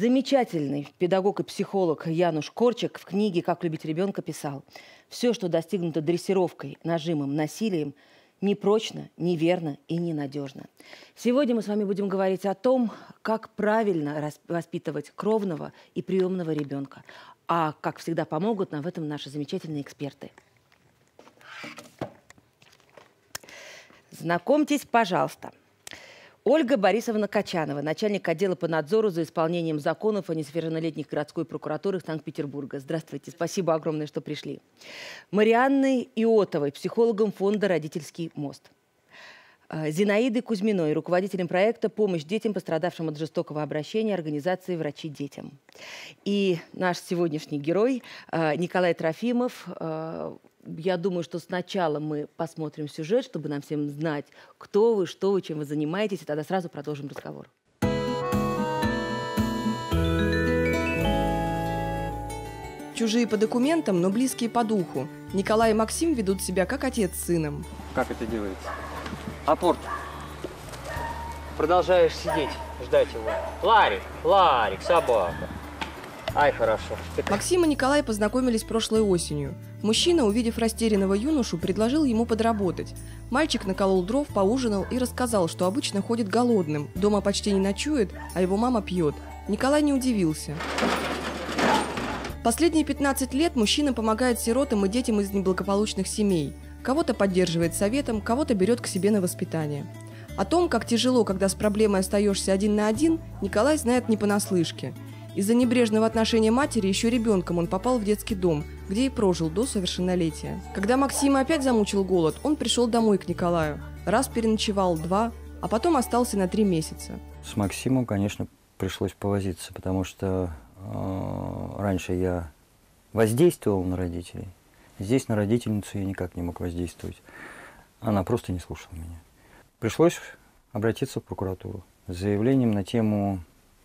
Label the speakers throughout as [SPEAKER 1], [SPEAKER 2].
[SPEAKER 1] Замечательный педагог и психолог Януш Корчик в книге «Как любить ребенка» писал: «Все, что достигнуто дрессировкой, нажимом, насилием, непрочно, неверно и ненадежно». Сегодня мы с вами будем говорить о том, как правильно воспитывать кровного и приемного ребенка. А, как всегда, помогут нам в этом наши замечательные эксперты. Знакомьтесь, пожалуйста. Ольга Борисовна Качанова, начальник отдела по надзору за исполнением законов о несовершеннолетних городской прокуратуры Санкт-Петербурга. Здравствуйте, спасибо огромное, что пришли. Марианны Иотовой, психологом фонда «Родительский мост». Зинаиды Кузьминой, руководителем проекта «Помощь детям, пострадавшим от жестокого обращения» организации «Врачи детям». И наш сегодняшний герой Николай Трофимов. Я думаю, что сначала мы посмотрим сюжет, чтобы нам всем знать, кто вы, что вы, чем вы занимаетесь, и тогда сразу продолжим разговор.
[SPEAKER 2] Чужие по документам, но близкие по духу. Николай и Максим ведут себя как отец с сыном.
[SPEAKER 3] Как это делается?
[SPEAKER 4] Апорт. Продолжаешь сидеть, ждать его. Ларик, собака. Ай, хорошо.
[SPEAKER 2] Максим и Николай познакомились прошлой осенью. Мужчина, увидев растерянного юношу, предложил ему подработать. Мальчик наколол дров, поужинал и рассказал, что обычно ходит голодным, дома почти не ночует, а его мама пьет. Николай не удивился. Последние 15 лет мужчина помогает сиротам и детям из неблагополучных семей. Кого-то поддерживает советом, кого-то берет к себе на воспитание. О том, как тяжело, когда с проблемой остаешься один на один, Николай знает не понаслышке. Из-за небрежного отношения матери еще ребенком он попал в детский дом, где и прожил до совершеннолетия. Когда Максима опять замучил голод, он пришел домой к Николаю. Раз переночевал, два, а потом остался на 3 месяца.
[SPEAKER 3] С Максимом, конечно, пришлось повозиться, потому что раньше я воздействовал на родителей. Здесь на родительницу я никак не мог воздействовать. Она просто не слушала меня. Пришлось обратиться в прокуратуру с заявлением на тему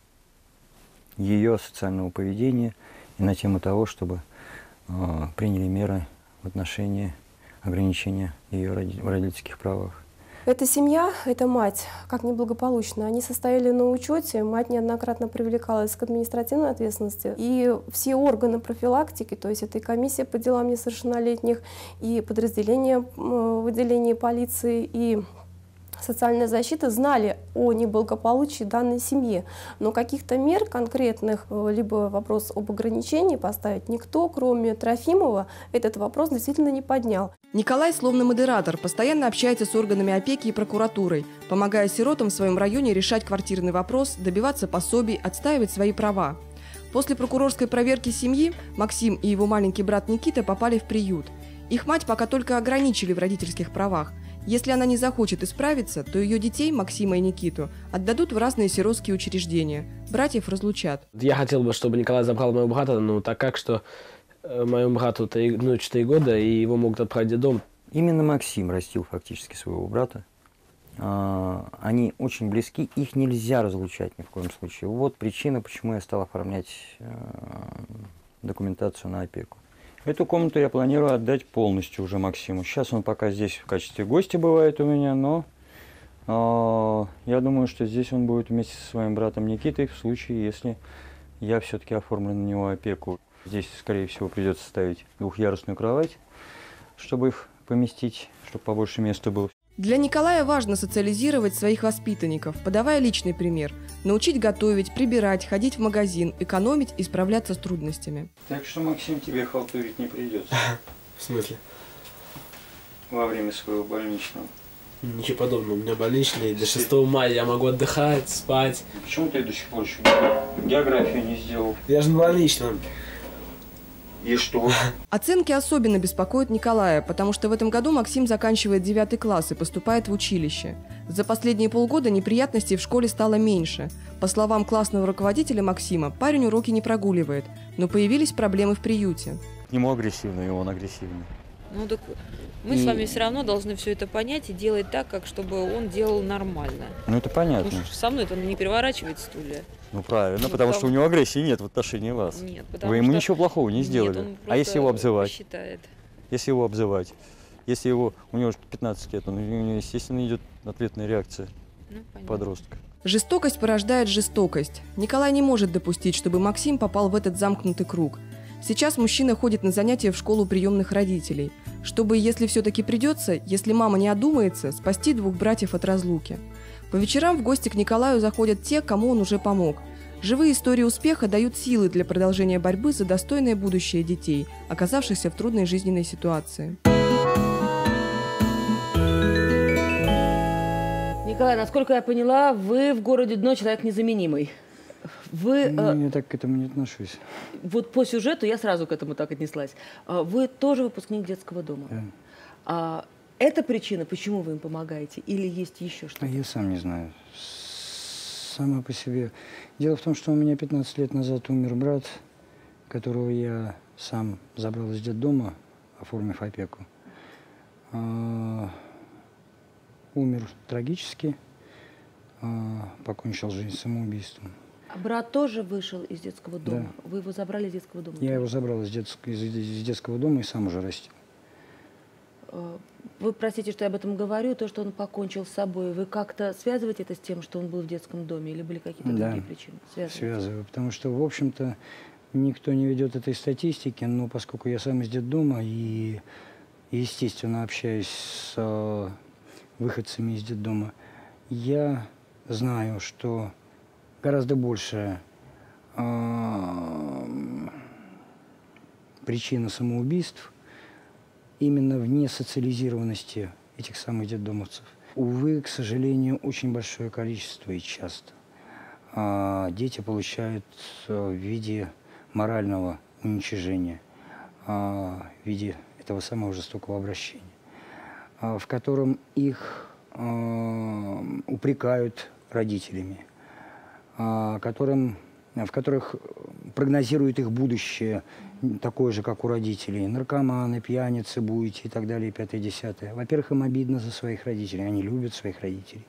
[SPEAKER 3] ее социального поведения и на тему того, чтобы приняли меры в отношении ограничения ее в родительских правах.
[SPEAKER 5] Эта семья, эта мать, как неблагополучно, они состояли на учете, мать неоднократно привлекалась к административной ответственности, и все органы профилактики, то есть это и комиссия по делам несовершеннолетних, и подразделения в отделении полиции, и социальная защита знали о неблагополучии данной семьи, но каких-то мер конкретных, либо вопрос об ограничении поставить никто, кроме Трофимова, этот вопрос действительно не поднял.
[SPEAKER 2] Николай, словно модератор, постоянно общается с органами опеки и прокуратурой, помогая сиротам в своем районе решать квартирный вопрос, добиваться пособий, отстаивать свои права. После прокурорской проверки семьи Максим и его маленький брат Никита попали в приют. Их мать пока только ограничили в родительских правах. Если она не захочет исправиться, то ее детей, Максима и Никиту, отдадут в разные сиротские учреждения. Братьев разлучат.
[SPEAKER 6] Я хотел бы, чтобы Николай забрал моего брата, но так как, что моему брату 4 года, и его могут отправить в детдом.
[SPEAKER 3] Именно Максим растил фактически своего брата. Они очень близки, их нельзя разлучать ни в коем случае. Вот причина, почему я стал оформлять документацию на опеку. Эту комнату я планирую отдать полностью уже Максиму. Сейчас он пока здесь в качестве гостя бывает у меня, но я думаю, что здесь он будет вместе со своим братом Никитой в случае, если я все-таки оформлю на него опеку. Здесь, скорее всего, придется ставить двухъярусную кровать, чтобы их поместить, чтобы побольше места было.
[SPEAKER 2] Для Николая важно социализировать своих воспитанников, подавая личный пример. Научить готовить, прибирать, ходить в магазин, экономить и справляться с трудностями.
[SPEAKER 3] Так что, Максим, тебе халтурить не придется.
[SPEAKER 6] В смысле?
[SPEAKER 3] Во время своего больничного.
[SPEAKER 6] Ничего подобного. У меня больничный. До 6 мая я могу отдыхать, спать.
[SPEAKER 3] Почему ты до сих пор еще географию не сделал?
[SPEAKER 6] Я же на больничном.
[SPEAKER 3] И что?
[SPEAKER 2] Оценки особенно беспокоят Николая, потому что в этом году Максим заканчивает 9 класс и поступает в училище. За последние полгода неприятностей в школе стало меньше. По словам классного руководителя Максима, парень уроки не прогуливает, но появились проблемы в приюте.
[SPEAKER 3] К нему агрессивный, и он агрессивный.
[SPEAKER 7] Ну так мы с вами все равно должны все это понять и делать так, как чтобы он делал нормально.
[SPEAKER 3] Ну это понятно.
[SPEAKER 7] Потому что со мной это не переворачивает стулья.
[SPEAKER 3] Ну правильно, потому что у него агрессии нет в отношении вас.
[SPEAKER 7] Нет, потому
[SPEAKER 3] Вы ему
[SPEAKER 7] что...
[SPEAKER 3] ничего плохого не сделали.
[SPEAKER 7] Нет, он
[SPEAKER 3] а если его обзывать?
[SPEAKER 7] Посчитает.
[SPEAKER 3] Если его обзывать? Если его, у него 15 лет, у него, естественно, идет ответная реакция подростка.
[SPEAKER 2] Жестокость порождает жестокость. Николай не может допустить, чтобы Максим попал в этот замкнутый круг. Сейчас мужчина ходит на занятия в школу приемных родителей, чтобы, если все-таки придется, если мама не одумается, спасти двух братьев от разлуки. По вечерам в гости к Николаю заходят те, кому он уже помог. Живые истории успеха дают силы для продолжения борьбы за достойное будущее детей, оказавшихся в трудной жизненной ситуации.
[SPEAKER 1] Николай, насколько я поняла, вы в городе Дно человек незаменимый. Вы,
[SPEAKER 3] Я так к этому не отношусь.
[SPEAKER 1] вот по сюжету я сразу к этому так отнеслась. Вы тоже выпускник детского дома.
[SPEAKER 3] Да.
[SPEAKER 1] Это причина, почему вы им помогаете? Или есть еще что-то?
[SPEAKER 3] Я сам не знаю. Сама по себе. Дело в том, что у меня 15 лет назад умер брат, которого я сам забрал из детдома, оформив опеку. Умер трагически, покончил жизнь самоубийством.
[SPEAKER 1] А брат тоже вышел из детского дома?
[SPEAKER 3] Да.
[SPEAKER 1] Вы его забрали из детского дома?
[SPEAKER 3] Я его забрал из детского дома и сам уже растил.
[SPEAKER 1] Вы простите, что я об этом говорю, то, что он покончил с собой, вы как-то связываете это с тем, что он был в детском доме, или были какие-то другие причины?
[SPEAKER 3] Связываю, потому что, в общем-то, никто не ведет этой статистики, но поскольку я сам из детдома и, естественно, общаюсь с выходцами из детдома, я знаю, что гораздо большая причина самоубийств именно в несоциализированности этих самых детдомовцев. Увы, к сожалению, очень большое количество и часто дети получают в виде морального уничижения, в виде этого самого жестокого обращения, в котором их упрекают родителями, в которых прогнозируют их будущее такое же, как у родителей. Наркоманы, пьяницы будете и так далее, и 5-10. Во-первых, им обидно за своих родителей. Они любят своих родителей.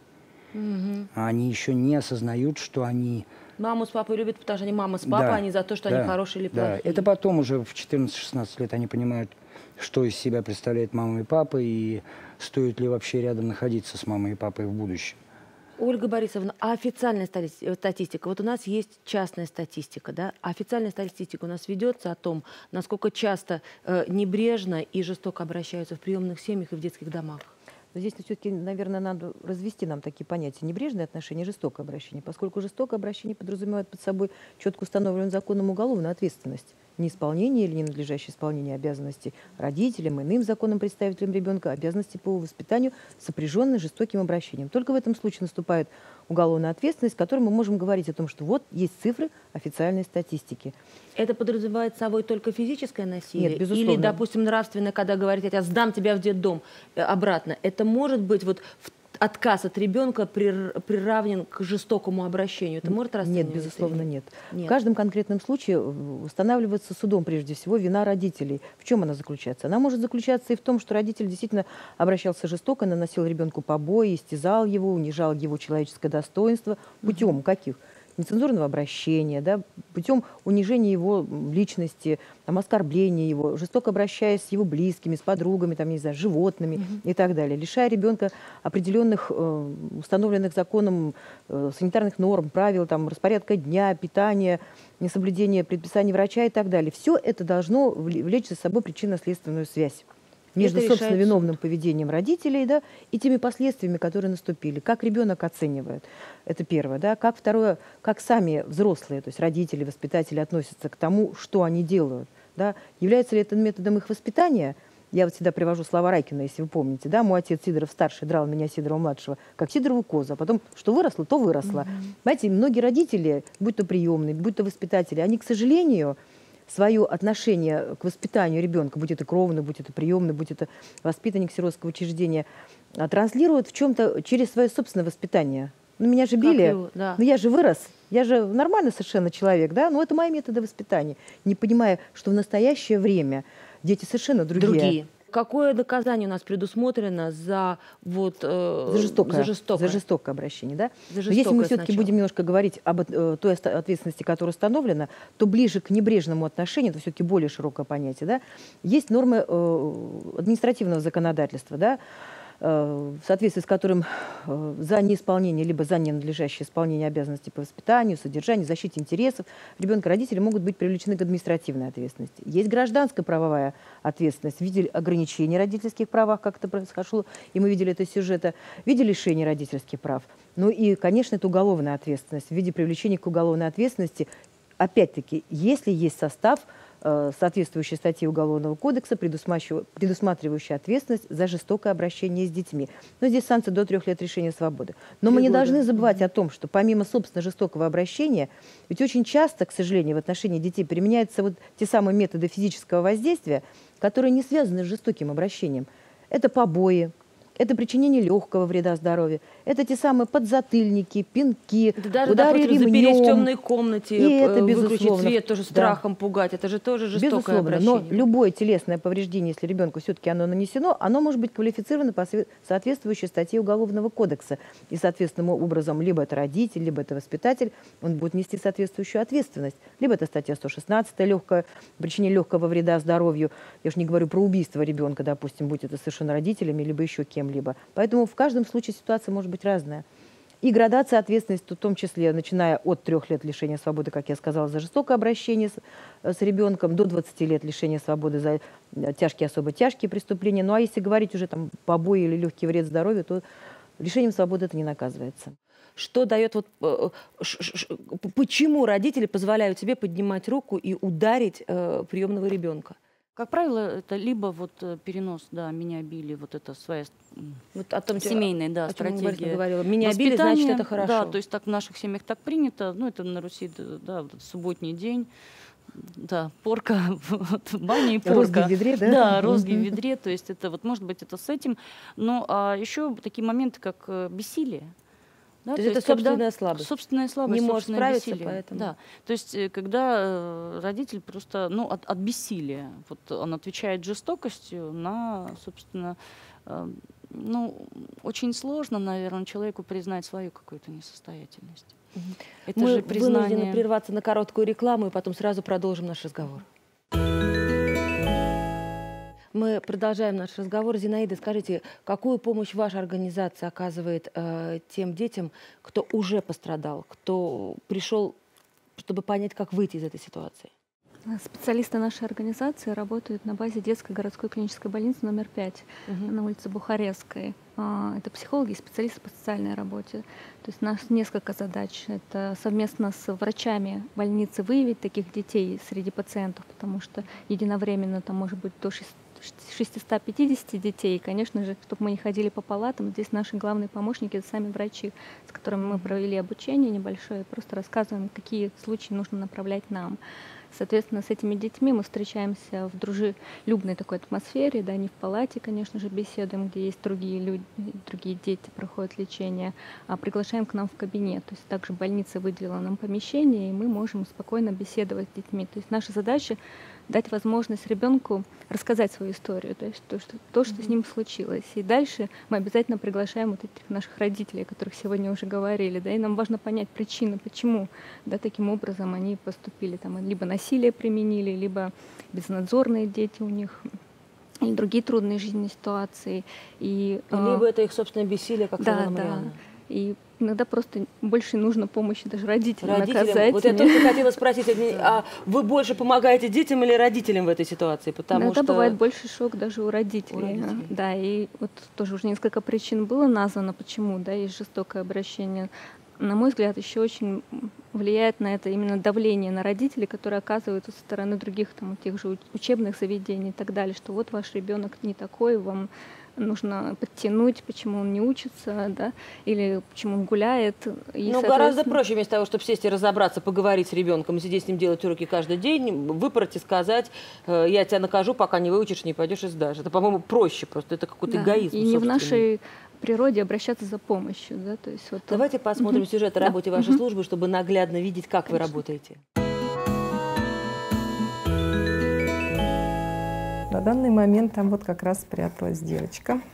[SPEAKER 3] А они еще не осознают, что они...
[SPEAKER 1] Маму с папой любят, потому что они мама с папой, а не за то, что они хорошие или плохие.
[SPEAKER 3] Да, это потом уже в 14-16 лет они понимают, что из себя представляет мама и папа, и стоит ли вообще рядом находиться с мамой и папой в будущем.
[SPEAKER 1] Ольга Борисовна, а официальная статистика? Вот у нас есть частная статистика, да? Официальная статистика у нас ведется о том, насколько часто небрежно и жестоко обращаются в приемных семьях и в детских домах.
[SPEAKER 8] Но здесь все-таки, наверное, надо развести нам такие понятия: небрежное отношение и жестокое обращение, поскольку жестокое обращение подразумевает под собой четко установленную законом уголовную ответственность. Неисполнение или ненадлежащее исполнение обязанностей родителям, иным законным представителям ребенка, обязанностей по воспитанию, сопряженные с жестоким обращением. Только в этом случае наступает уголовная ответственность, в которой мы можем говорить о том, что вот есть цифры официальной статистики.
[SPEAKER 1] Это подразумевает собой только физическое насилие?
[SPEAKER 8] Нет, безусловно.
[SPEAKER 1] Или, допустим, нравственное, когда говорят, я сдам тебя в детдом, обратно. Это может быть вот отказ от ребенка приравнен к жестокому обращению? Это может расцениваться?
[SPEAKER 8] Нет, безусловно, нет. В каждом конкретном случае устанавливается судом, прежде всего, вина родителей. В чем она заключается? Она может заключаться и в том, что родитель действительно обращался жестоко, наносил ребенку побои, истязал его, унижал его человеческое достоинство. Путем каких? Нецензурного обращения, да, путем унижения его личности, там, оскорбления его, жестоко обращаясь с его близкими, с подругами, там, не знаю, животными и так далее, лишая ребенка определенных установленных законом санитарных норм, правил, там, распорядка дня, питания, несоблюдения предписаний врача и так далее. Все это должно влечь за собой причинно-следственную связь между, собственно, виновным поведением родителей, да, и теми последствиями, которые наступили. Как ребенок оценивает. Это первое. Да. Как второе, как сами взрослые, то есть родители, воспитатели относятся к тому, что они делают. Да. Является ли это методом их воспитания? Я вот всегда привожу слова Райкина, если вы помните. Да. Мой отец Сидоров-старший драл меня, Сидорова-младшего, как Сидорову козу. А потом, что выросло, то выросло. Знаете, многие родители, будь то приемные, будь то воспитатели, они, к сожалению, свое отношение к воспитанию ребенка, будь это кровный, будь это приемный, будь это воспитанник сиротского учреждения, транслируют в чем-то через свое собственное воспитание. Ну, меня же били, но я же вырос, я же нормальный совершенно человек, да, но это мои методы воспитания, не понимая, что в настоящее время дети совершенно другие.
[SPEAKER 1] Какое наказание у нас предусмотрено за,
[SPEAKER 8] за жестокое обращение? Да? Если мы все-таки будем немножко говорить об той ответственности, которая установлена, то ближе к небрежному отношению, это все-таки более широкое понятие, да? Есть нормы административного законодательства. Да? в соответствии с которым за неисполнение либо за ненадлежащее исполнение обязанностей по воспитанию, содержанию, защите интересов ребенка родители могут быть привлечены к административной ответственности. Есть гражданская правовая ответственность в виде ограничений родительских прав, как это произошло, и мы видели это из сюжета, в виде лишения родительских прав. Ну и, конечно, это уголовная ответственность в виде привлечения к уголовной ответственности. Опять-таки, если есть состав соответствующей статьи Уголовного кодекса, предусматривающей ответственность за жестокое обращение с детьми. Но здесь санкция до 3 лет лишения свободы. Но мы не должны забывать о том, что помимо, собственно, жестокого обращения, ведь очень часто, к сожалению, в отношении детей применяются вот те самые методы физического воздействия, которые не связаны с жестоким обращением. Это побои, это причинение легкого вреда здоровью, это те самые подзатыльники, пинки,
[SPEAKER 1] даже,
[SPEAKER 8] удары
[SPEAKER 1] допустим,
[SPEAKER 8] ремнем.
[SPEAKER 1] запереть в темной комнате,
[SPEAKER 8] и это,
[SPEAKER 1] выключить свет, тоже страхом пугать. Это же тоже жестокое обращение.
[SPEAKER 8] Но любое телесное повреждение, если ребенку все-таки оно нанесено, оно может быть квалифицировано по соответствующей статье Уголовного кодекса. И, соответственным образом, либо это родитель, либо это воспитатель, он будет нести соответствующую ответственность. Либо это статья 116, причинение легкого вреда здоровью. Я уж не говорю про убийство ребенка, допустим, будь это совершенно родителями, либо еще кем-либо. Поэтому в каждом случае ситуация может быть разная. И градация ответственности, в том числе, начиная от 3 лет лишения свободы, как я сказала, за жестокое обращение с ребенком, до 20 лет лишения свободы за тяжкие, особо тяжкие преступления. Ну а если говорить уже там побои или легкий вред здоровью, то лишением свободы это не наказывается.
[SPEAKER 1] Что дает, почему родители позволяют себе поднимать руку и ударить приемного ребенка?
[SPEAKER 9] Как правило, это либо перенос, да, меня били, это своя семейная, да, стратегия.
[SPEAKER 1] Меня били, значит, это хорошо.
[SPEAKER 9] Да, то есть так в наших семьях так принято, это на Руси, да, субботний день, да, порка, баня и порка.
[SPEAKER 8] Розги в ведре, да?
[SPEAKER 9] Да, розги в ведре, то есть это может быть это с этим. Но еще такие моменты, как бессилие. Да,
[SPEAKER 1] то есть это собственная слабость.
[SPEAKER 9] Собственная слабость,
[SPEAKER 1] не может справиться,
[SPEAKER 9] бессилие.
[SPEAKER 1] Поэтому.
[SPEAKER 9] Да. То есть когда родитель просто от бессилия, он отвечает жестокостью на, собственно, очень сложно, наверное, человеку признать свою какую-то несостоятельность. Это
[SPEAKER 1] Мы
[SPEAKER 9] же признание...
[SPEAKER 1] вынуждены прерваться на короткую рекламу и потом сразу продолжим наш разговор. Мы продолжаем наш разговор. Зинаида, скажите, какую помощь ваша организация оказывает тем детям, кто уже пострадал, кто пришел, чтобы понять, как выйти из этой ситуации?
[SPEAKER 10] Специалисты нашей организации работают на базе детской городской клинической больницы номер 5 на улице Бухарестской. Это психологи и специалисты по социальной работе. То есть у нас несколько задач. Это совместно с врачами больницы выявить таких детей среди пациентов, потому что единовременно там может быть до 650 детей. И, конечно же, чтобы мы не ходили по палатам, здесь наши главные помощники — это сами врачи, с которыми мы провели обучение небольшое, просто рассказываем, какие случаи нужно направлять нам. Соответственно, с этими детьми мы встречаемся в дружелюбной такой атмосфере, да, не в палате, конечно же, беседуем, где есть другие люди, другие дети проходят лечение, а приглашаем к нам в кабинет. То есть также больница выделила нам помещение, и мы можем спокойно беседовать с детьми. То есть наша задача — дать возможность ребенку рассказать свою историю, то есть то, что с ним случилось. И дальше мы обязательно приглашаем вот этих наших родителей, о которых сегодня уже говорили, да, и нам важно понять причину, почему, да, таким образом они поступили, там, либо насилие применили, либо безнадзорные дети у них, и другие трудные жизненные ситуации.
[SPEAKER 1] Либо это их собственное бессилие, как сказала Марианна.
[SPEAKER 10] И иногда просто больше нужно помощи даже родителям оказать.
[SPEAKER 1] Вот я только хотела спросить, а вы больше помогаете детям или родителям в этой ситуации?
[SPEAKER 10] Иногда бывает больше шок даже у родителей. Да, и вот тоже уже несколько причин было названо, почему, да, есть жестокое обращение. На мой взгляд, еще очень влияет на это именно давление на родителей, которые оказываются со стороны других, там, тех же учебных заведений и так далее, что вот ваш ребенок не такой, вам нужно подтянуть, почему он не учится, да, или почему он гуляет.
[SPEAKER 1] Но гораздо проще вместо того, чтобы сесть и разобраться, поговорить с ребенком, сидеть с ним, делать уроки каждый день, выпороть и сказать: я тебя накажу, пока не выучишь, не пойдешь и сдашь. Это, по-моему, проще просто, это какой-то эгоизм.
[SPEAKER 10] И не в нашей природе обращаться за помощью. Да, то есть
[SPEAKER 1] Давайте посмотрим сюжет о работе вашей службы, чтобы наглядно видеть, как вы работаете.
[SPEAKER 11] На данный момент там вот как раз спряталась девочка.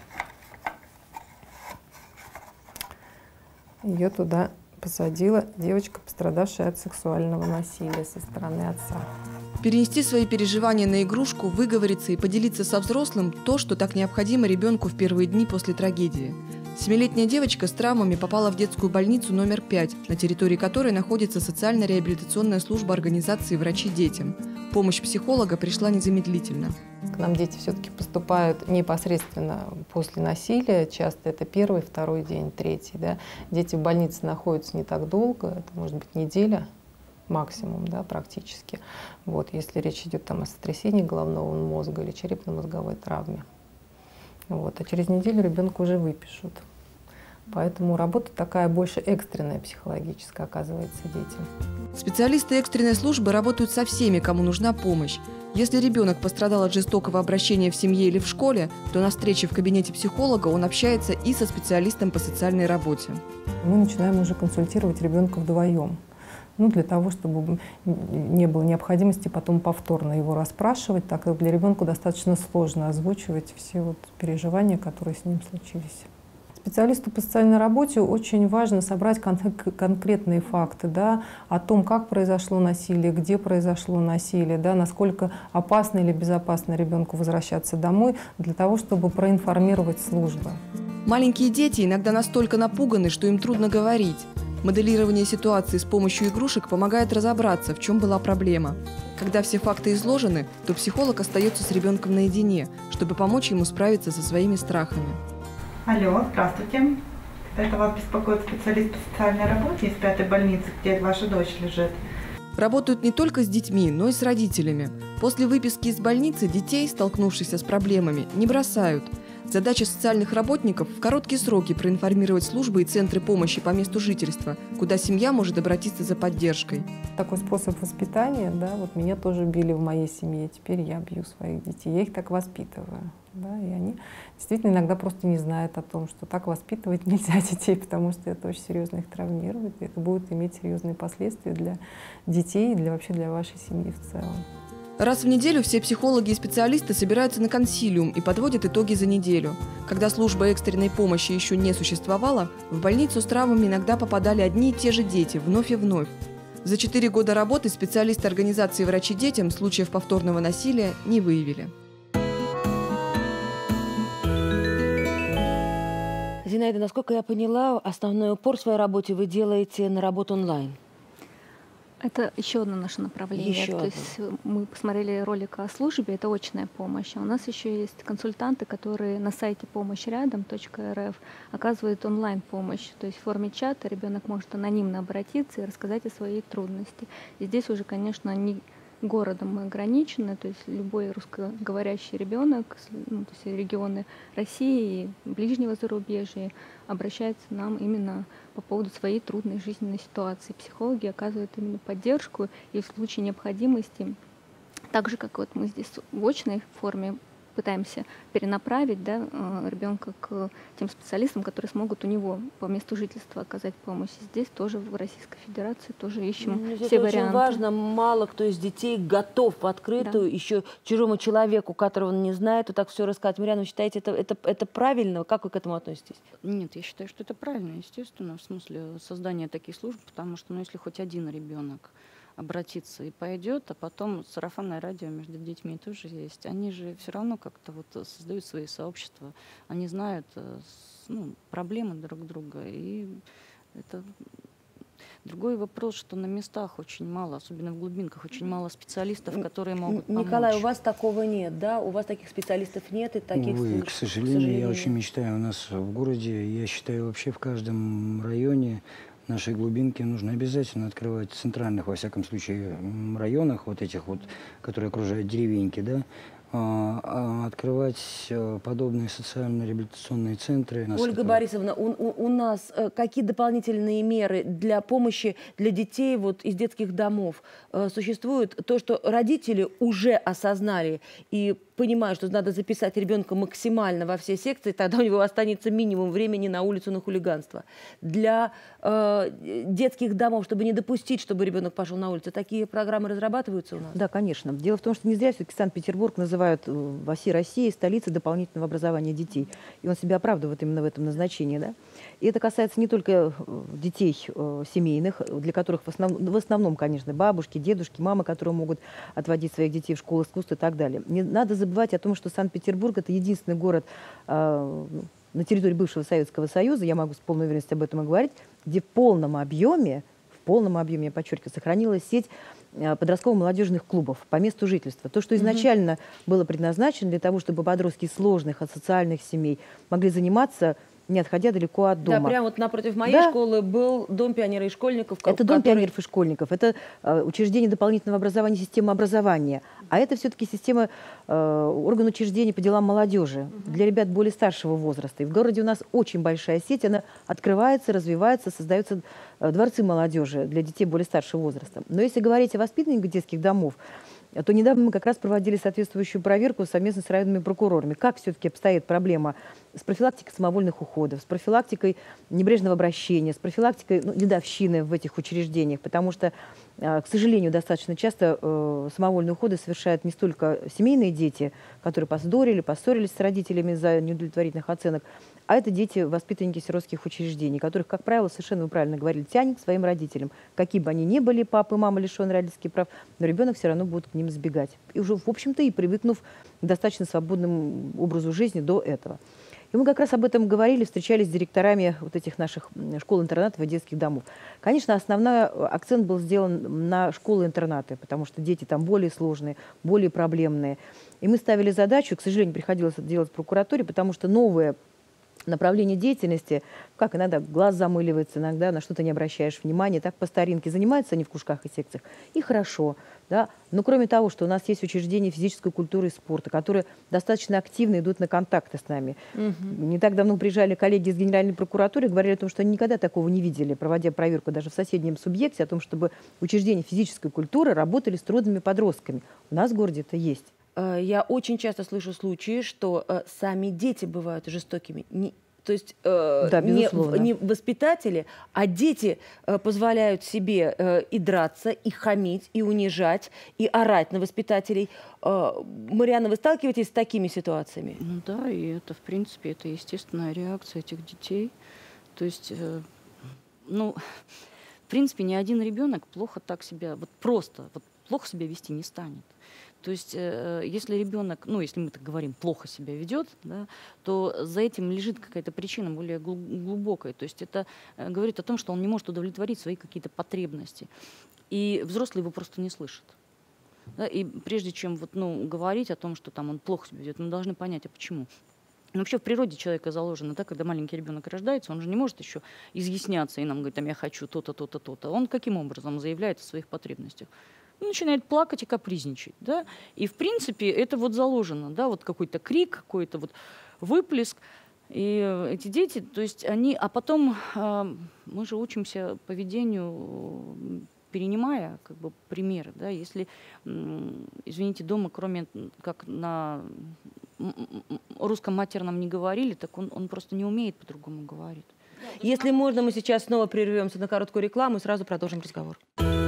[SPEAKER 11] Ее туда посадила девочка, пострадавшая от сексуального насилия со стороны отца.
[SPEAKER 2] Перенести свои переживания на игрушку, выговориться и поделиться со взрослым – то, что так необходимо ребенку в первые дни после трагедии. 7-летняя девочка с травмами попала в детскую больницу номер 5, на территории которой находится социально-реабилитационная служба организации «Врачи детям». Помощь психолога пришла незамедлительно.
[SPEAKER 11] К нам дети все-таки поступают непосредственно после насилия. Часто это первый, второй день, третий. Да. Дети в больнице находятся не так долго, это может быть неделя максимум, да, практически. Вот, если речь идет там, о сотрясении головного мозга или черепно-мозговой травме. Вот, а через неделю ребенка уже выпишут. Поэтому работа такая больше экстренная психологическая оказывается детям.
[SPEAKER 2] Специалисты экстренной службы работают со всеми, кому нужна помощь. Если ребенок пострадал от жестокого обращения в семье или в школе, то на встрече в кабинете психолога он общается и со специалистом по социальной работе.
[SPEAKER 11] Мы начинаем уже консультировать ребенка вдвоем. Для того, чтобы не было необходимости потом повторно его расспрашивать, так как для ребенка достаточно сложно озвучивать все переживания, которые с ним случились. Специалисту по социальной работе очень важно собрать конкретные факты, да, о том, как произошло насилие, где произошло насилие, да, насколько опасно или безопасно ребенку возвращаться домой, для того, чтобы проинформировать службы.
[SPEAKER 2] Маленькие дети иногда настолько напуганы, что им трудно говорить. Моделирование ситуации с помощью игрушек помогает разобраться, в чем была проблема. Когда все факты изложены, то психолог остается с ребенком наедине, чтобы помочь ему справиться со своими страхами.
[SPEAKER 12] Алло, здравствуйте. Это вас беспокоит специалист по социальной работе из 5-й больницы, где ваша дочь лежит.
[SPEAKER 2] Работают не только с детьми, но и с родителями. После выписки из больницы детей, столкнувшихся с проблемами, не бросают. Задача социальных работников – в короткие сроки проинформировать службы и центры помощи по месту жительства, куда семья может обратиться за поддержкой.
[SPEAKER 11] Такой способ воспитания, да, вот меня тоже били в моей семье, теперь я бью своих детей, я их так воспитываю. Да, и они действительно иногда просто не знают о том, что так воспитывать нельзя детей, потому что это очень серьезно их травмирует, и это будет иметь серьезные последствия для детей и вообще для вашей семьи в целом.
[SPEAKER 2] Раз в неделю все психологи и специалисты собираются на консилиум и подводят итоги за неделю. Когда служба экстренной помощи еще не существовала, в больницу с травмами иногда попадали одни и те же дети, вновь и вновь. За 4 года работы специалисты организации «Врачи детям» случаев повторного насилия не выявили.
[SPEAKER 1] Зинаида, насколько я поняла, основной упор в своей работе вы делаете на работу онлайн.
[SPEAKER 10] Это еще одно наше направление. То есть мы посмотрели ролик о службе, это очная помощь. А у нас еще есть консультанты, которые на сайте помощьрядом.рф оказывают онлайн-помощь. То есть в форме чата ребенок может анонимно обратиться и рассказать о своей трудности. И здесь уже, конечно, не городом мы ограничены, то есть любой русскоговорящий ребенок, то есть регионы России и ближнего зарубежья обращается к нам именно по поводу своей трудной жизненной ситуации. Психологи оказывают именно поддержку, и в случае необходимости, так же, как вот мы здесь в очной форме пытаемся перенаправить, да, ребенка к тем специалистам, которые смогут у него по месту жительства оказать помощь. И здесь тоже в Российской Федерации тоже ищем все варианты.
[SPEAKER 1] Очень важно, мало кто из детей готов в открытую еще чужому человеку, которого он не знает, вот так все рассказать. Марьяна, вы считаете, это правильно? Как вы к этому относитесь?
[SPEAKER 9] Нет, я считаю, что это правильно, естественно, в смысле создания таких служб, потому что, если хоть один ребенок обратиться и пойдет, а потом сарафанное радио между детьми тоже есть. Они же все равно как-то создают свои сообщества, они знают проблемы друг друга. И это другой вопрос, что на местах очень мало, особенно в глубинках, очень мало специалистов, которые могут помочь.
[SPEAKER 1] Николай, у вас такого нет, да? У вас таких специалистов нет и таких служб?
[SPEAKER 3] К сожалению, я очень мечтаю. У нас в городе, я считаю, вообще в каждом районе нашей глубинки нужно обязательно открывать в центральных, во всяком случае, районах, вот этих вот, которые окружают деревеньки, да, открывать подобные социально-реабилитационные центры.
[SPEAKER 1] Ольга Борисовна, у нас какие дополнительные меры для помощи для детей вот из детских домов существуют? То, что родители уже осознали и понимаю, что надо записать ребенка максимально во все секции, тогда у него останется минимум времени на улицу на хулиганство. Для детских домов, чтобы не допустить, чтобы ребенок пошел на улицу, такие программы разрабатываются у нас?
[SPEAKER 8] Да, конечно. Дело в том, что не зря все-таки Санкт-Петербург называют во всей России столицей дополнительного образования детей. И он себя оправдывает именно в этом назначении. Да? И это касается не только детей семейных, для которых в основном, конечно, бабушки, дедушки, мамы, которые могут отводить своих детей в школу искусства и так далее. Не надо забывать о том, что Санкт-Петербург – это единственный город на территории бывшего Советского Союза, я могу с полной уверенностью об этом и говорить, где в полном объеме, я подчеркиваю, сохранилась сеть подростково-молодежных клубов по месту жительства. То, что изначально было предназначено для того, чтобы подростки из сложных, асоциальных семей могли заниматься, не отходя далеко от дома.
[SPEAKER 1] Да, прямо вот напротив моей школы был дом пионеров и школьников.
[SPEAKER 8] Это дом пионеров и школьников, это учреждение дополнительного образования, система образования. А это все-таки система орган учреждений по делам молодежи для ребят более старшего возраста. И в городе у нас очень большая сеть, она открывается, развивается, создаются дворцы молодежи для детей более старшего возраста. Но если говорить о воспитанниках детских домов, то недавно мы как раз проводили соответствующую проверку совместно с районными прокурорами. Как все-таки обстоит проблема с профилактикой самовольных уходов, с профилактикой небрежного обращения, с профилактикой дедовщины в этих учреждениях, потому что, к сожалению, достаточно часто самовольные уходы совершают не столько семейные дети, которые поссорились с родителями из-за неудовлетворительных оценок, а это дети, воспитанники сиротских учреждений, которых, как правило, совершенно вы правильно говорили, тянет к своим родителям. Какие бы они ни были, папы и мама лишены родительских прав, но ребенок все равно будет к ним сбегать. И уже, в общем-то, и привыкнув к достаточно свободному образу жизни до этого. И мы как раз об этом говорили, встречались с директорами вот этих наших школ-интернатов и детских домов. Конечно, основной акцент был сделан на школы-интернаты, потому что дети там более сложные, более проблемные. И мы ставили задачу, к сожалению, приходилось это делать в прокуратуре, потому что новые направление деятельности, как иногда глаз замыливается, иногда на что-то не обращаешь внимания, так по старинке занимаются они в кружках и секциях, и хорошо. Да? Но кроме того, что у нас есть учреждения физической культуры и спорта, которые достаточно активно идут на контакты с нами. Не так давно приезжали коллеги из Генеральной прокуратуры и говорили о том, что они никогда такого не видели, проводя проверку даже в соседнем субъекте, о том, чтобы учреждения физической культуры работали с трудными подростками. У нас в городе это есть.
[SPEAKER 1] Я очень часто слышу случаи, что сами дети бывают жестокими. То есть
[SPEAKER 8] да,
[SPEAKER 1] не воспитатели, а дети позволяют себе и драться, и хамить, и унижать, и орать на воспитателей. Марианна, вы сталкиваетесь с такими ситуациями?
[SPEAKER 9] Ну да, и это, в принципе, это естественная реакция этих детей. То есть, в принципе, ни один ребенок плохо так себя, плохо себя вести не станет. То есть, если ребенок, если мы так говорим, плохо себя ведет, да, то за этим лежит какая-то причина более глубокая. То есть это говорит о том, что он не может удовлетворить свои какие-то потребности. И взрослый его просто не слышит. Да, и прежде чем говорить о том, что там он плохо себя ведет, мы должны понять, а почему. Вообще в природе человека заложено, да, когда маленький ребенок рождается, он же не может еще изъясняться и нам говорить, я хочу то-то, то-то, то-то. Он каким образом заявляет о своих потребностях? Он начинает плакать и капризничать, да, и в принципе это заложено, да, какой-то крик, какой-то выплеск, и эти дети, то есть они, а потом мы же учимся поведению, перенимая примеры, да, если, извините, дома, кроме как на русском матерном не говорили, так он просто не умеет по-другому говорить.
[SPEAKER 1] Если можно, мы сейчас снова прервемся на короткую рекламу и сразу продолжим разговор.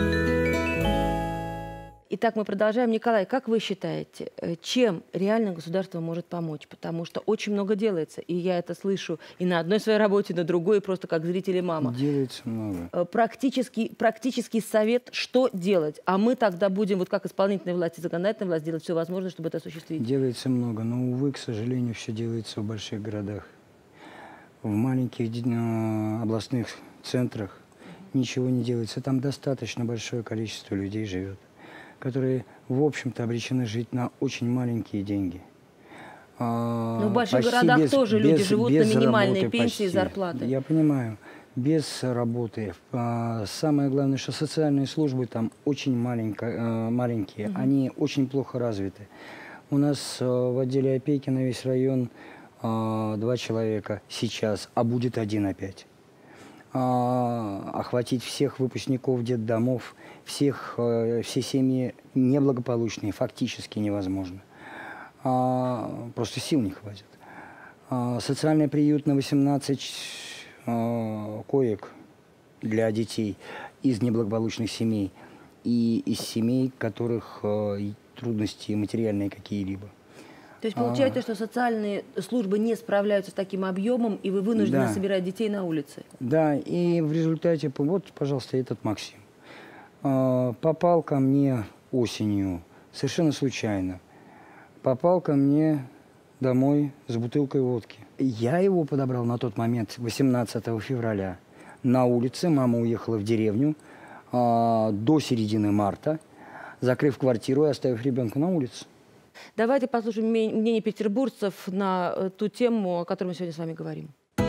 [SPEAKER 1] Итак, мы продолжаем. Николай, как вы считаете, чем реально государство может помочь? Потому что очень много делается, и я это слышу и на одной своей работе, и на другой, и просто как зритель и мама.
[SPEAKER 3] Делается много.
[SPEAKER 1] Практический совет, что делать? А мы тогда будем, как исполнительная власть и законодательная власть, делать все возможное, чтобы это осуществить.
[SPEAKER 3] Делается много, но, увы, к сожалению, все делается в больших городах. В маленьких областных центрах ничего не делается. Там достаточно большое количество людей живет, которые, в общем-то, обречены жить на очень маленькие деньги.
[SPEAKER 1] Но в больших городах тоже люди живут на минимальные пенсии и зарплаты.
[SPEAKER 3] Я понимаю, без работы. Самое главное, что социальные службы там очень маленькие, они очень плохо развиты. У нас в отделе опеки на весь район 2 человека сейчас, а будет 1 опять. Охватить всех выпускников детдомов, все семьи неблагополучные фактически невозможно. просто сил не хватит. Социальный приют на 18 коек для детей из неблагополучных семей и из семей, у которых трудности материальные какие-либо.
[SPEAKER 1] То есть получается, что социальные службы не справляются с таким объемом, и вы вынуждены собирать детей на улице?
[SPEAKER 3] Да, и в результате, вот, пожалуйста, этот Максим. Попал ко мне осенью, совершенно случайно. Попал ко мне домой с бутылкой водки. Я его подобрал на тот момент, 18 февраля. На улице мама уехала в деревню до середины марта, закрыв квартиру и оставив ребенка на улице.
[SPEAKER 1] Давайте послушаем мнение петербуржцев на ту тему, о которой мы сегодня с вами говорим.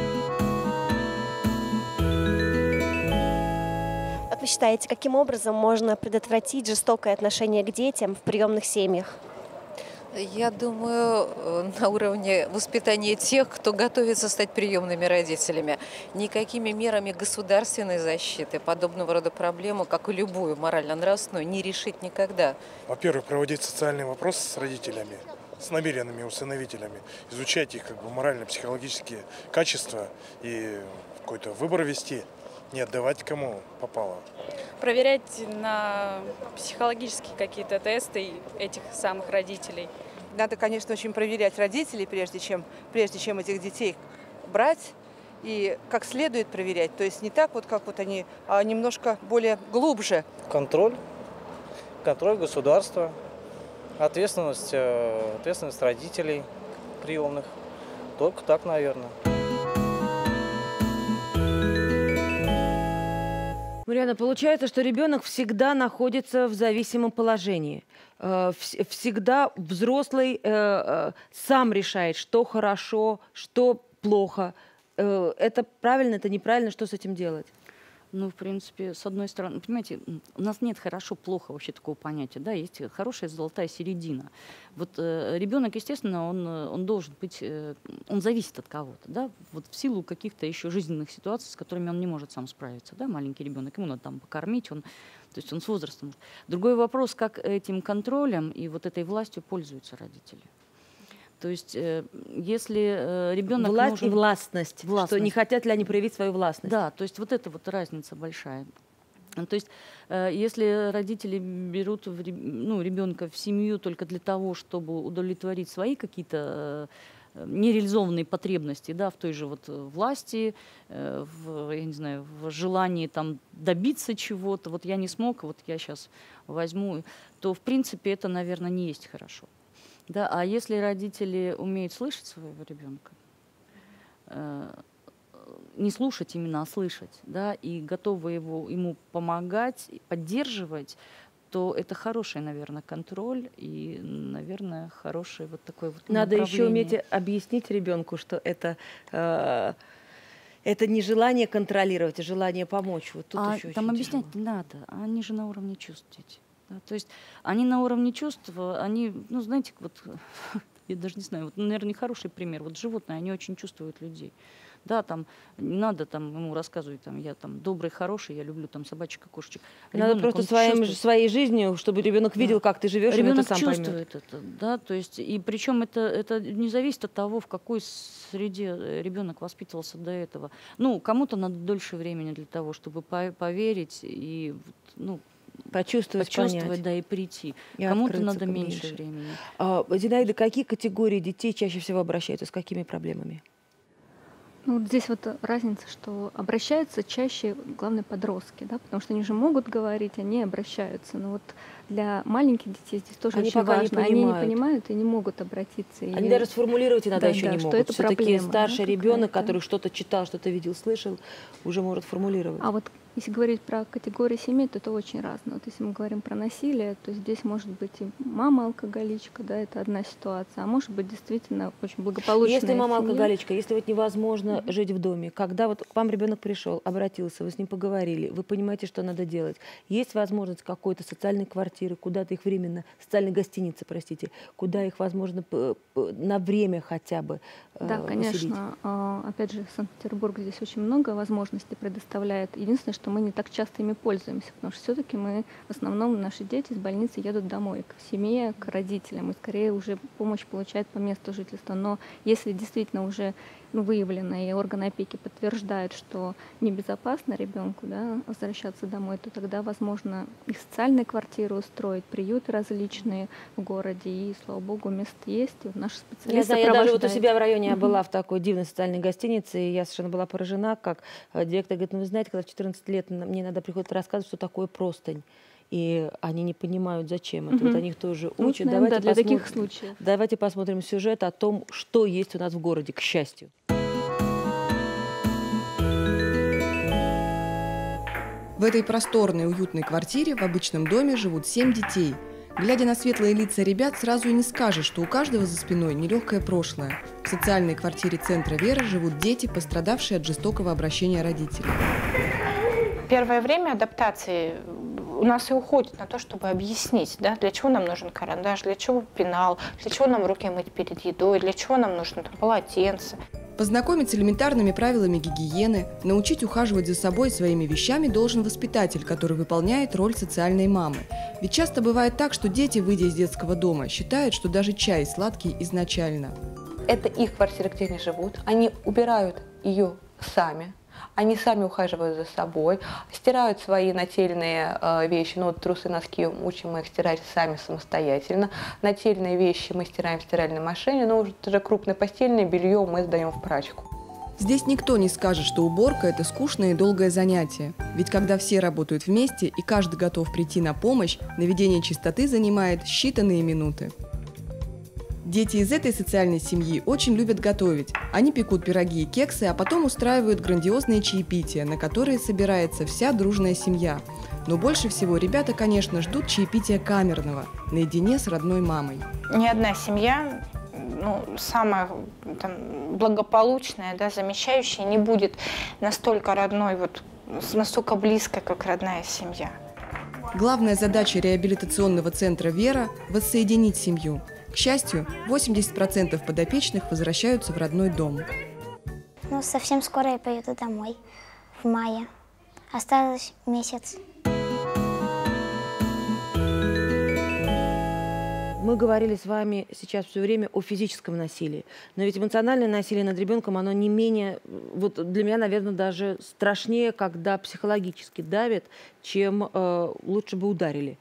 [SPEAKER 13] Как вы считаете, каким образом можно предотвратить жестокое отношение к детям в приемных семьях?
[SPEAKER 14] Я думаю, на уровне воспитания тех, кто готовится стать приемными родителями. Никакими мерами государственной защиты подобного рода проблему, как и любую морально-нравственную, не решить никогда.
[SPEAKER 15] Во-первых, проводить социальные вопросы с родителями, с намеренными усыновителями, изучать их морально-психологические качества и какой-то выбор вести, не отдавать кому попало.
[SPEAKER 16] Проверять на психологические какие-то тесты этих самых родителей.
[SPEAKER 17] Надо, конечно, очень проверять родителей, прежде чем этих детей брать, и как следует проверять. То есть не так вот, как вот они, а немножко более глубже.
[SPEAKER 18] Контроль государства, ответственность родителей приемных. Только так, наверное.
[SPEAKER 1] Марьяна, получается, что ребенок всегда находится в зависимом положении. Всегда взрослый сам решает, что хорошо, что плохо. Это правильно, это неправильно, что с этим делать?
[SPEAKER 9] Ну, в принципе, с одной стороны, понимаете, у нас нет хорошо-плохо вообще такого понятия, да, есть хорошая золотая середина. Вот ребенок, естественно, он должен быть, он зависит от кого-то, да, вот в силу каких-то еще жизненных ситуаций, с которыми он не может сам справиться, да, маленький ребенок, ему надо там покормить, то есть он с возрастом может. Другой вопрос, как этим контролем и вот этой властью пользуются родители. То есть, если ребенок
[SPEAKER 1] власть и властность, что не хотят ли они проявить свою властность.
[SPEAKER 9] Да, то есть вот эта вот разница большая. То есть, если родители берут ребенка в семью только для того, чтобы удовлетворить свои какие-то нереализованные потребности, да, в той же вот власти, я не знаю, в желании там добиться чего-то, вот я не смог, вот я сейчас возьму, то в принципе это, наверное, не есть хорошо. Да, а если родители умеют слышать своего ребенка, не слушать именно, а слышать, да, и готовы ему помогать, поддерживать, то это хороший, наверное, контроль и, наверное, хороший вот такой вот
[SPEAKER 1] Надо еще уметь объяснить ребенку, что это не желание контролировать, а желание помочь. Вот тут еще
[SPEAKER 9] там объяснять не надо, они же на уровне чувств дети. Да, то есть они на уровне чувств, они, ну, знаете, вот, я даже не знаю, вот, наверное, нехороший пример. Вот животные, они очень чувствуют людей. Да, там не надо там ему рассказывать, там, я там добрый, хороший, я люблю там собачек и кошечек.
[SPEAKER 1] Надо просто своей жизнью, чтобы ребенок видел, как ты живешь,
[SPEAKER 9] ребенок
[SPEAKER 1] сам
[SPEAKER 9] чувствует
[SPEAKER 1] поймет.
[SPEAKER 9] это, да, то есть, и причем это не зависит от того, в какой среде ребенок воспитывался до этого. Ну, кому-то надо дольше времени для того, чтобы поверить и, ну,
[SPEAKER 1] почувствовать, понять.
[SPEAKER 9] Да, и прийти. Кому-то надо меньше времени.
[SPEAKER 1] Зинаида, какие категории детей чаще всего обращаются, с какими проблемами?
[SPEAKER 10] Ну, вот здесь вот разница, что обращаются чаще, главное, подростки, да, потому что они же могут говорить, они обращаются. Но вот для маленьких детей здесь тоже
[SPEAKER 1] они
[SPEAKER 10] очень важно. Они не понимают и не могут обратиться.
[SPEAKER 1] Они даже сформулировать иногда еще не могут.
[SPEAKER 10] Это
[SPEAKER 1] все-таки старший ребенок,
[SPEAKER 10] да,
[SPEAKER 1] который что-то читал, что-то видел, слышал, уже может формулировать.
[SPEAKER 10] А вот если говорить про категории семей, то это очень разно. Вот если мы говорим про насилие, то здесь может быть и мама алкоголичка, да, это одна ситуация, а может быть действительно очень благополучная
[SPEAKER 1] Если мама
[SPEAKER 10] семья.
[SPEAKER 1] алкоголичка, если вот невозможно жить в доме, когда вот к вам ребенок пришел, обратился, вы с ним поговорили, вы понимаете, что надо делать, есть возможность какой-то социальной квартиры, куда-то их временно, социальной гостиницы, простите, куда их возможно на время хотя бы
[SPEAKER 10] Да, конечно. Опять же, Санкт-Петербург здесь очень много возможностей предоставляет. Единственное, что мы не так часто ими пользуемся, потому что все-таки мы, в основном наши дети из больницы едут домой, к семье, к родителям, и скорее уже помощь получают по месту жительства. Но если действительно уже выявлено, и органы опеки подтверждают, что небезопасно ребенку, да, возвращаться домой, то тогда возможно и социальные квартиры устроить, приюты различные в городе, и, слава богу, место есть, и наши специалисты
[SPEAKER 1] я даже вот у себя в районе я была в такой дивной социальной гостинице, и я совершенно была поражена, как директор говорит: ну вы знаете, когда в 14 лет мне иногда приходит рассказывать, что такое простынь. И они не понимают, зачем это. Вот они их тоже учат.
[SPEAKER 10] Ну, наверное, для таких случаев.
[SPEAKER 1] Давайте посмотрим сюжет о том, что есть у нас в городе, к счастью.
[SPEAKER 2] В этой просторной, уютной квартире в обычном доме живут 7 детей. Глядя на светлые лица ребят, сразу и не скажешь, что у каждого за спиной нелегкое прошлое. В социальной квартире центра «Вера» живут дети, пострадавшие от жестокого обращения родителей.
[SPEAKER 19] Первое время адаптации у нас и уходит на то, чтобы объяснить, да, для чего нам нужен карандаш, для чего пенал, для чего нам руки мыть перед едой, для чего нам нужно полотенце.
[SPEAKER 2] Познакомить с элементарными правилами гигиены, научить ухаживать за собой и своими вещами должен воспитатель, который выполняет роль социальной мамы. Ведь часто бывает так, что дети, выйдя из детского дома, считают, что даже чай сладкий изначально.
[SPEAKER 20] Это их квартира, где они живут. Они убирают ее сами. Они сами ухаживают за собой, стирают свои нательные вещи, ну вот трусы, носки, учим мы их стирать сами самостоятельно. Нательные вещи мы стираем в стиральной машине, но уже крупное постельное белье мы сдаем в прачку.
[SPEAKER 2] Здесь никто не скажет, что уборка – это скучное и долгое занятие. Ведь когда все работают вместе и каждый готов прийти на помощь, наведение чистоты занимает считанные минуты. Дети из этой социальной семьи очень любят готовить. Они пекут пироги и кексы, а потом устраивают грандиозные чаепития, на которые собирается вся дружная семья. Но больше всего ребята, конечно, ждут чаепития камерного, наедине с родной мамой.
[SPEAKER 19] Ни одна семья, самая благополучная, да, замещающая, не будет настолько родной, настолько близкой, как родная семья.
[SPEAKER 2] Главная задача реабилитационного центра «Вера» – воссоединить семью. К счастью, 80% подопечных возвращаются в родной дом.
[SPEAKER 21] Совсем скоро я поеду домой, в мае. Осталось месяц.
[SPEAKER 1] Мы говорили с вами сейчас все время о физическом насилии. Но ведь эмоциональное насилие над ребенком, оно не менее, для меня, наверное, даже страшнее, когда психологически давят, чем лучше бы ударили.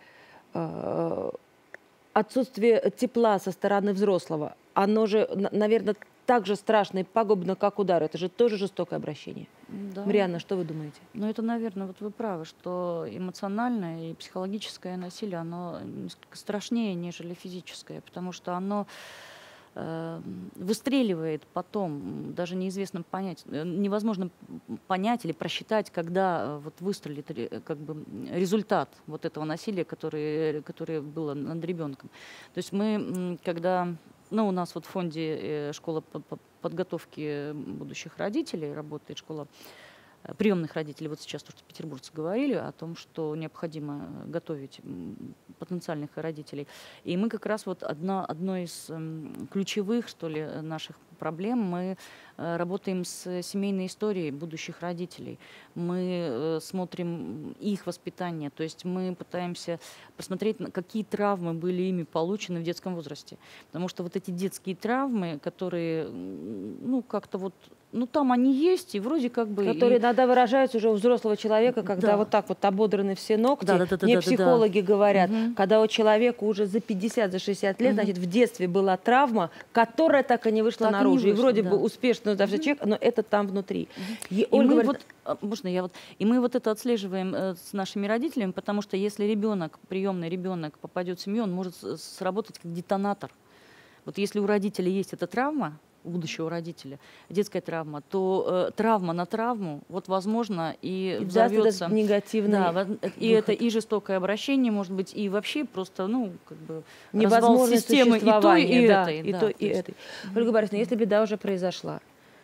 [SPEAKER 1] Отсутствие тепла со стороны взрослого, оно же, наверное, так же страшно и пагубно, как удар. Это же тоже жестокое обращение.
[SPEAKER 9] Да.
[SPEAKER 1] Марианна, что вы думаете?
[SPEAKER 9] Это, наверное, вы правы, что эмоциональное и психологическое насилие, оно несколько страшнее, нежели физическое, потому что оно выстреливает потом, даже неизвестно понять, невозможно понять или просчитать, когда выстрелит результат этого насилия, которое было над ребенком. То есть мы, когда у нас в фонде школа подготовки будущих родителей работает, школа приемных родителей, сейчас то, что петербуржцы говорили о том, что необходимо готовить потенциальных родителей. И мы как раз одной из ключевых, что ли, наших проблем, мы работаем с семейной историей будущих родителей. Мы смотрим их воспитание, то есть мы пытаемся посмотреть, какие травмы были ими получены в детском возрасте. Потому что эти детские травмы, которые, как-то там они есть, и вроде как бы...
[SPEAKER 1] Которые иногда выражаются уже у взрослого человека, когда так ободраны все ногти. Мне психологи говорят, когда у человека уже за 50, за 60 лет, значит, в детстве была травма, которая так и не вышла наружу. И вроде бы успешно человек, но это там внутри.
[SPEAKER 9] И мы это отслеживаем с нашими родителями, потому что если приемный ребенок попадет в семью, он может сработать как детонатор. Если у родителей есть эта травма, у будущего родителя, детская травма, то травма на травму, возможно, и взорвется.
[SPEAKER 1] Негативно.
[SPEAKER 9] И это и жестокое обращение, может быть, и вообще просто,
[SPEAKER 1] невозможность
[SPEAKER 9] системы и той, и этой.
[SPEAKER 1] И той, и этой. Ольга Борисовна, если беда уже произошла,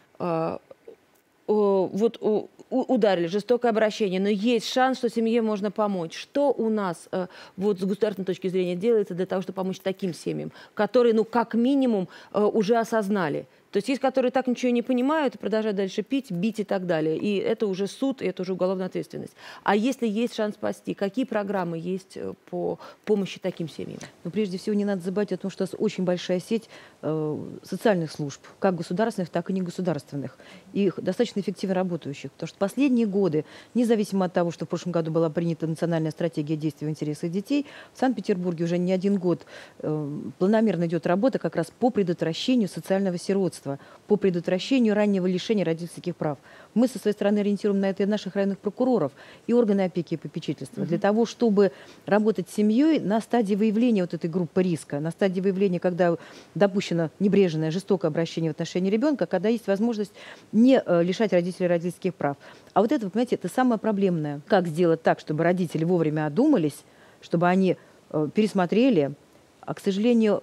[SPEAKER 1] ударили, жестокое обращение, но есть шанс, что семье можно помочь. Что у нас с государственной точки зрения делается для того, чтобы помочь таким семьям, которые, как минимум, уже осознали, То есть есть, которые так ничего не понимают и продолжают дальше пить, бить и так далее. И это уже суд, и это уже уголовная ответственность. А если есть шанс спасти, какие программы есть по помощи таким семьям?
[SPEAKER 8] Но прежде всего не надо забывать о том, что у нас очень большая сеть социальных служб, как государственных, так и негосударственных. И их достаточно эффективно работающих. Потому что последние годы, независимо от того, что в прошлом году была принята национальная стратегия действий в интересах детей, в Санкт-Петербурге уже не один год планомерно идет работа как раз по предотвращению социального сиротства, по предотвращению раннего лишения родительских прав. Мы со своей стороны ориентируем на это и наших районных прокуроров, и органы опеки и попечительства, для того, чтобы работать с семьей на стадии выявления вот этой группы риска, на стадии выявления, когда допущено небрежное, жестокое обращение в отношении ребенка, когда есть возможность не лишать родителей родительских прав. А вот это, вы понимаете, это самое проблемное. Как сделать так, чтобы родители вовремя одумались, чтобы они пересмотрели, а, к сожалению,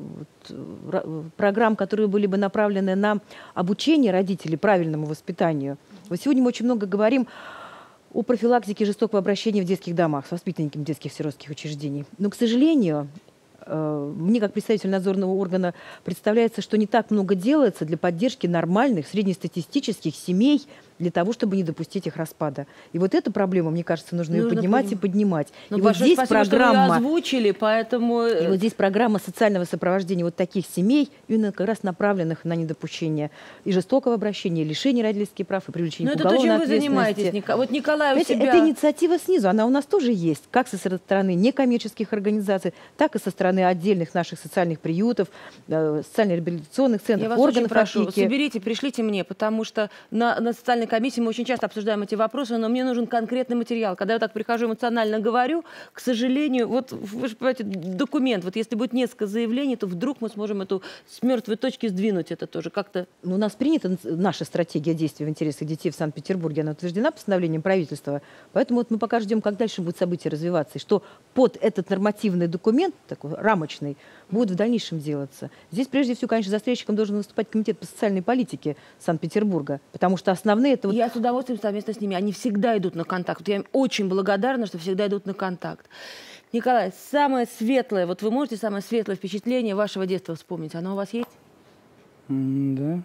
[SPEAKER 8] программ, которые были бы направлены на обучение родителей правильному воспитанию. Вот сегодня мы очень много говорим о профилактике жестокого обращения в детских домах с воспитанниками детских сиротских учреждений. Но, к сожалению, мне, как представитель надзорного органа, представляется, что не так много делается для поддержки нормальных среднестатистических семей, для того, чтобы не допустить их распада. И вот эту проблему, мне кажется, нужно ее поднимать и поднимать.
[SPEAKER 1] Ну,
[SPEAKER 8] и вот здесь
[SPEAKER 1] спасибо,
[SPEAKER 8] программа,
[SPEAKER 1] что вы озвучили, поэтому...
[SPEAKER 8] И вот здесь программа социального сопровождения вот таких семей, именно как раз направленных на недопущение и жестокого обращения, и лишения родительских прав, и привлечения к уголовной ответственности.
[SPEAKER 1] Но это то, чем вы занимаетесь, вот Николай у себя...
[SPEAKER 8] Это инициатива снизу, она у нас тоже есть, как со стороны некоммерческих организаций, так и со стороны отдельных наших социальных приютов, социально-реабилитационных центров,
[SPEAKER 1] органов опеки. Я вас очень прошу, соберите, пришлите мне, потому что на социальной комиссии мы очень часто обсуждаем эти вопросы, но мне нужен конкретный материал. Когда я так прихожу, эмоционально говорю, к сожалению, вот вы же понимаете, документ, вот если будет несколько заявлений, то вдруг мы сможем эту с мертвой точки сдвинуть это тоже как-то.
[SPEAKER 8] У нас принята наша стратегия действий в интересах детей в Санкт-Петербурге, она утверждена постановлением правительства, поэтому вот мы пока ждем, как дальше будут события развиваться, и что под этот нормативный документ, такой рамочный, будет в дальнейшем делаться. Здесь, прежде всего, конечно, застрельщиком должен выступать комитет по социальной политике Санкт-Петербурга, потому что основные это...
[SPEAKER 1] Я с удовольствием совместно с ними, они всегда идут на контакт. Вот я им очень благодарна, что всегда идут на контакт. Николай, самое светлое, вот вы можете самое светлое впечатление вашего детства вспомнить? Оно у вас есть?
[SPEAKER 4] Да.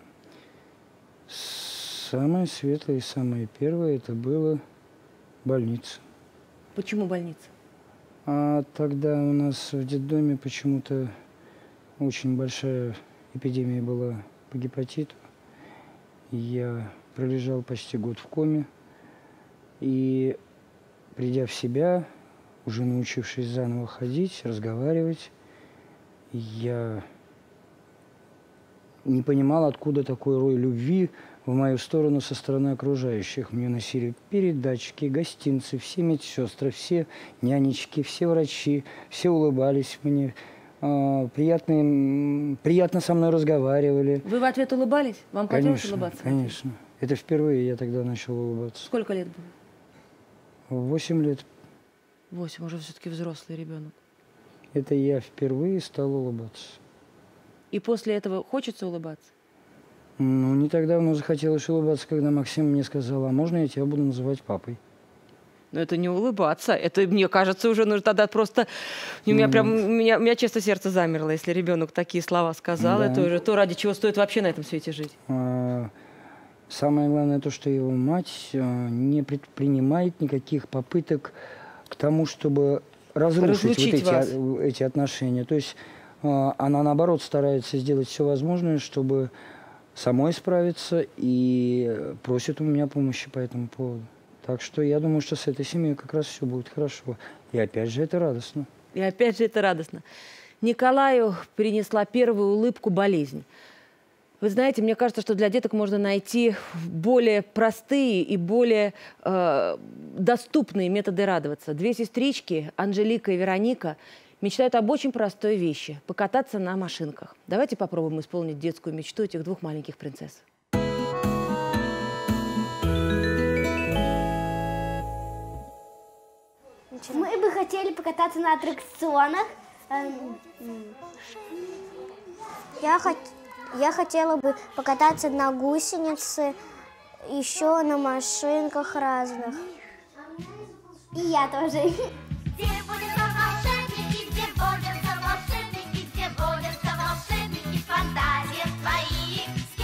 [SPEAKER 4] Самое светлое и самое первое это было больница.
[SPEAKER 1] Почему больница?
[SPEAKER 4] А тогда у нас в детдоме почему-то очень большая эпидемия была по гепатиту. Я пролежал почти год в коме. И, придя в себя, уже научившись заново ходить, разговаривать, я не понимал, откуда такой рой любви в мою сторону со стороны окружающих. Мне носили передатчики, гостинцы, все медсестры, все нянечки, все врачи, все улыбались мне, приятно со мной разговаривали.
[SPEAKER 1] Вы в ответ улыбались? Вам хотелось улыбаться?
[SPEAKER 4] Конечно. Это впервые я тогда начал улыбаться.
[SPEAKER 1] Сколько лет было?
[SPEAKER 4] 8 лет.
[SPEAKER 1] 8, уже все-таки взрослый ребенок.
[SPEAKER 4] Это я впервые стал улыбаться.
[SPEAKER 1] И после этого хочется улыбаться?
[SPEAKER 4] Ну, не так давно захотелось улыбаться, когда Максим мне сказал, а можно я тебя буду называть папой?
[SPEAKER 1] Но это не улыбаться, это, мне кажется, уже нужно тогда просто... У меня честно сердце замерло, если ребенок такие слова сказал. Да. Это уже то, ради чего стоит вообще на этом свете жить.
[SPEAKER 4] Самое главное то, что его мать не предпринимает никаких попыток к тому, чтобы разрушить вот эти отношения. То есть она, наоборот, старается сделать все возможное, чтобы самой справиться, и просит у меня помощи по этому поводу. Так что я думаю, что с этой семьей как раз все будет хорошо. И опять же это радостно.
[SPEAKER 1] И опять же это радостно. Николаю принесла первую улыбку болезнь. Вы знаете, мне кажется, что для деток можно найти более простые и более доступные методы радоваться. Две сестрички, Анжелика и Вероника, мечтают об очень простой вещи – покататься на машинках. Давайте попробуем исполнить детскую мечту этих двух маленьких принцесс.
[SPEAKER 21] Мы бы хотели покататься на аттракционах. Я хотела бы покататься на гусенице, еще на машинках разных. И я тоже.
[SPEAKER 22] Где водятся волшебники, где водятся волшебники, где водятся волшебники, фантазия твоих.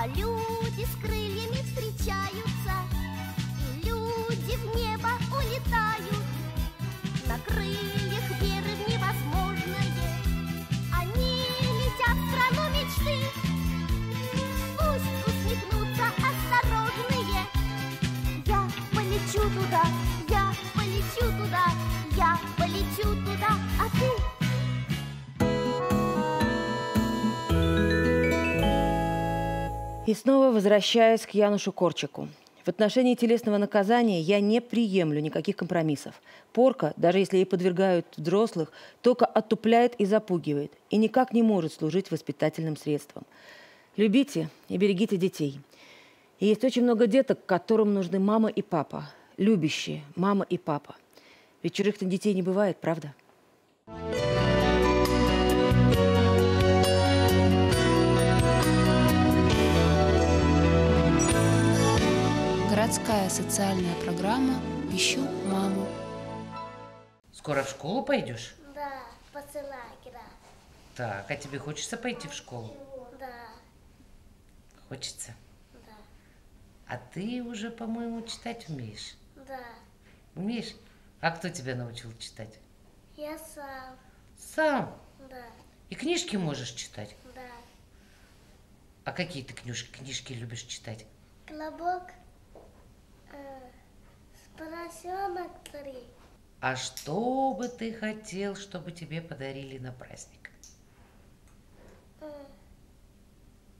[SPEAKER 22] А люди с крыльями встречаются, и люди в небо улетают. На крыльях веры в невозможное они летят в страну мечты. Пусть усмехнутся осторожные. Я полечу туда, я полечу туда, я полечу туда, а ты?
[SPEAKER 1] И снова возвращаясь к Янушу Корчаку. В отношении телесного наказания я не приемлю никаких компромиссов. Порка, даже если ей подвергают взрослых, только оттупляет и запугивает, и никак не может служить воспитательным средством. Любите и берегите детей. И есть очень много деток, которым нужны мама и папа. Любящие мама и папа. Ведь чужих-то детей не бывает, правда?
[SPEAKER 5] Городская социальная программа «Ищу маму».
[SPEAKER 6] Скоро в школу пойдешь?
[SPEAKER 22] Да, посылай, да.
[SPEAKER 6] Так, а тебе хочется пойти в школу?
[SPEAKER 22] Да.
[SPEAKER 6] Хочется?
[SPEAKER 22] Да.
[SPEAKER 6] А ты уже, по-моему, читать умеешь?
[SPEAKER 22] Да.
[SPEAKER 6] Умеешь? А кто тебя научил читать?
[SPEAKER 22] Я сам.
[SPEAKER 6] Сам?
[SPEAKER 22] Да.
[SPEAKER 6] И книжки можешь читать?
[SPEAKER 22] Да.
[SPEAKER 6] А какие ты книжки любишь читать?
[SPEAKER 22] Колобок, поросенок 3.
[SPEAKER 6] А что бы ты хотел, чтобы тебе подарили на праздник?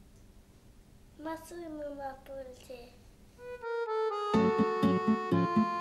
[SPEAKER 22] Машину на пульте.